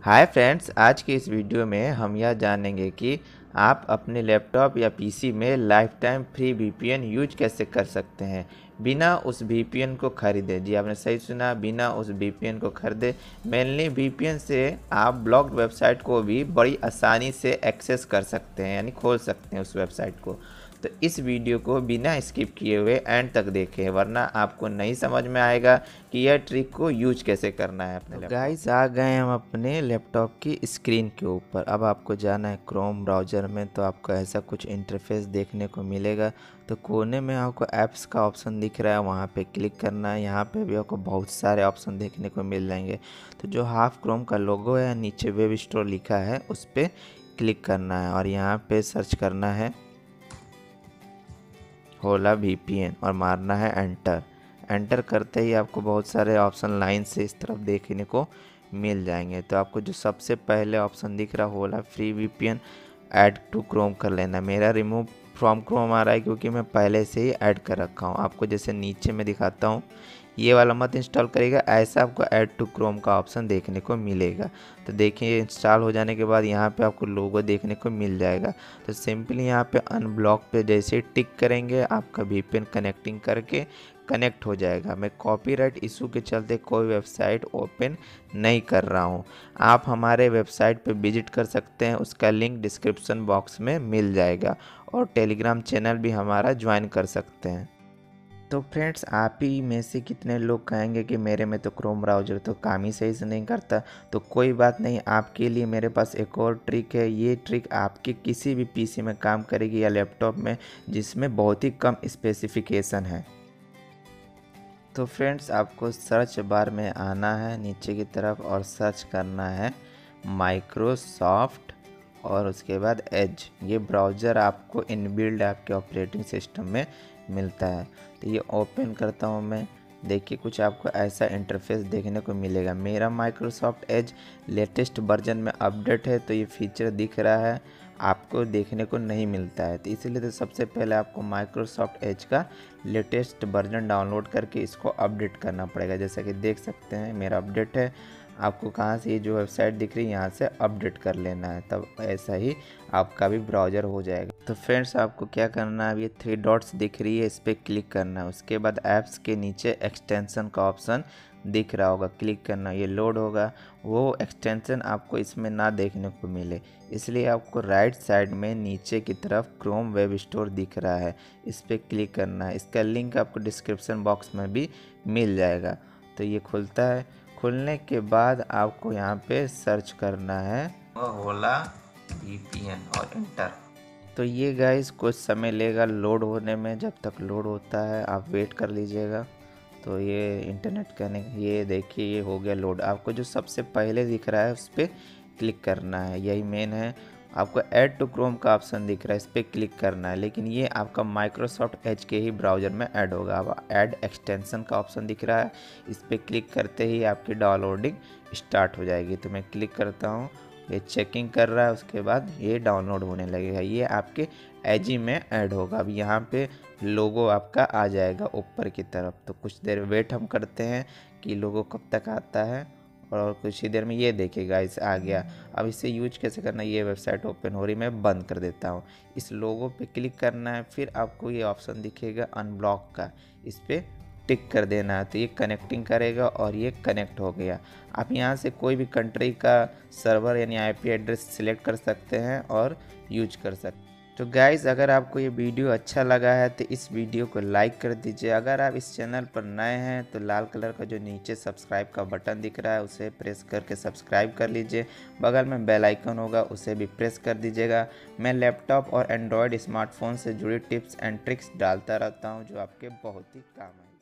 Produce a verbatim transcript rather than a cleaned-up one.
Hi friends, आज की इस वीडियो में हम यह जानेंगे कि आप अपने लैपटॉप या पीसी में lifetime free VPN use कैसे कर सकते हैं बिना उस वीपीएन को खरीदे। जी आपने सही सुना, बिना उस वीपीएन को खरीदे। मेनली वीपीएन से आप ब्लॉक्ड वेबसाइट को भी बड़ी आसानी से एक्सेस कर सकते हैं, यानी खोल सकते हैं उस वेबसाइट को। तो इस वीडियो को बिना स्किप किए हुए एंड तक देखें, वरना आपको नहीं समझ में आएगा कि यह ट्रिक को यूज कैसे करना है अपने लैपटॉप। गाइस, आ गए हम अपने लैपटॉप की स्क्रीन के ऊपर। अब आपको जाना है क्रोम ब्राउज़र में, तो आपको ऐसा कुछ इंटरफेस देखने को मिलेगा। तो कोने में आपको ऐप्स का ऑप्शन दिख रहा है, वहाँ पे क्लिक करना है। यहाँ पे भी आपको बहुत सारे ऑप्शन देखने को मिल जाएंगे। तो जो हाफ क्रोम का लोगो है, नीचे वेब स्टोर लिखा है, उस पर क्लिक करना है और यहाँ पे सर्च करना है होला वीपीएन और मारना है एंटर। एंटर करते ही आपको बहुत सारे ऑप्शन लाइन से इस तरफ देखने को मिल जाएंगे। तो आपको जो सबसे पहले ऑप्शन दिख रहा होला free VPN add to Chrome कर लेना। मेरा रिमूव फ्रॉम क्रोम आ रहा है क्योंकि मैं पहले से ही ऐड कर रखा हूँ। आपको जैसे नीचे में दिखाता हूँ, ये वाला मत इंस्टॉल करेगा, ऐसा आपको ऐड टू क्रोम का ऑप्शन देखने को मिलेगा। तो देखिए, इंस्टॉल हो जाने के बाद यहाँ पे आपको लोगो देखने को मिल जाएगा। तो सिंपली यहाँ पे अनब्लॉक पे जैसे टिक करेंगे, आपका वीपीएन कनेक्टिंग करके कनेक्ट हो जाएगा। मैं कॉपीराइट इशू के चलते कोई वेबसाइट ओपन नहीं कर रहा हूँ। आप हमारे वेबसाइट पे विजिट कर सकते हैं, उसका लिंक डिस्क्रिप्शन बॉक्स में मिल जाएगा। और टेलीग्राम चैनल भी हमारा ज्वाइन कर सकते हैं। तो फ्रेंड्स, आप ही में से कितने लोग कहेंगे कि मेरे में तो क्रोम ब्राउज़र तो काम ही सही से नहीं करता। तो कोई बात नहीं, आपके लिए मेरे पास एक और ट्रिक है। ये ट्रिक आपके किसी भी पीसी में काम करेगी या लैपटॉप में जिसमें बहुत ही कम स्पेसिफिकेशन है। तो फ्रेंड्स, आपको सर्च बार में आना है नीचे की तरफ और सर्च करना है माइक्रोसॉफ्ट और उसके बाद एज। ये ब्राउज़र आपको इनबिल्ड आपके ऑपरेटिंग सिस्टम में मिलता है। तो ये ओपन करता हूँ मैं। देखिए, कुछ आपको ऐसा इंटरफेस देखने को मिलेगा। मेरा माइक्रोसॉफ्ट एज लेटेस्ट वर्जन में अपडेट है, तो ये फीचर दिख रहा है, आपको देखने को नहीं मिलता है। तो इसलिए तो सबसे पहले आपको माइक्रोसॉफ्ट एज का लेटेस्ट वर्जन डाउनलोड करके इसको अपडेट करना पड़ेगा। जैसा कि देख सकते हैं मेरा अपडेट है। आपको कहाँ से ये जो वेबसाइट दिख रही है, यहाँ से अपडेट कर लेना है, तब ऐसा ही आपका भी ब्राउज़र हो जाएगा। तो फ्रेंड्स, आपको क्या करना है, अब ये थ्री डॉट्स दिख रही है, इस पर क्लिक करना है। उसके बाद ऐप्स के नीचे एक्सटेंशन का ऑप्शन दिख रहा होगा, क्लिक करना। ये लोड होगा। वो एक्सटेंशन आपको इसमें ना देखने को मिले, इसलिए आपको राइट साइड में नीचे की तरफ क्रोम वेब स्टोर दिख रहा है, इस पर क्लिक करना है। इसका लिंक आपको डिस्क्रिप्शन बॉक्स में भी मिल जाएगा। तो ये खुलता है। खुलने के बाद आपको यहाँ पे सर्च करना है होला वीपीएन और एंटर। तो ये गाइस कुछ समय लेगा लोड होने में। जब तक लोड होता है आप वेट कर लीजिएगा। तो ये इंटरनेट कनेक्ट, ये देखिए ये हो गया लोड। आपको जो सबसे पहले दिख रहा है उस पर क्लिक करना है, यही मेन है। आपको ऐड टू क्रोम का ऑप्शन दिख रहा है, इस पर क्लिक करना है, लेकिन ये आपका माइक्रोसॉफ्ट एज के ही ब्राउज़र में ऐड होगा। अब ऐड एक्सटेंशन का ऑप्शन दिख रहा है, इस पर क्लिक करते ही आपकी डाउनलोडिंग स्टार्ट हो जाएगी। तो मैं क्लिक करता हूँ, ये चेकिंग कर रहा है, उसके बाद ये डाउनलोड होने लगेगा। ये आपके एजी में ऐड होगा। अब यहाँ पे लोगो आपका आ जाएगा ऊपर की तरफ। तो कुछ देर वेट हम करते हैं कि लोगो कब तक आता है, और कुछ ही देर में ये देखिए गाइस आ गया। अब इसे यूज कैसे करना है, ये वेबसाइट ओपन हो रही, मैं बंद कर देता हूँ। इस लोगो पे क्लिक करना है, फिर आपको ये ऑप्शन दिखेगा अनब्लॉक का, इस पर टिक कर देना है। तो ये कनेक्टिंग करेगा और ये कनेक्ट हो गया। आप यहाँ से कोई भी कंट्री का सर्वर यानी आईपी एड्रेस सिलेक्ट कर सकते हैं और यूज कर सकते हैं। तो गाइज़, अगर आपको ये वीडियो अच्छा लगा है तो इस वीडियो को लाइक कर दीजिए। अगर आप इस चैनल पर नए हैं तो लाल कलर का जो नीचे सब्सक्राइब का बटन दिख रहा है उसे प्रेस करके सब्सक्राइब कर लीजिए। बगल में बेल आइकन होगा, उसे भी प्रेस कर दीजिएगा। मैं लैपटॉप और एंड्रॉयड स्मार्टफोन से जुड़ी टिप्स एंड ट्रिक्स डालता रहता हूँ जो आपके बहुत ही काम आए।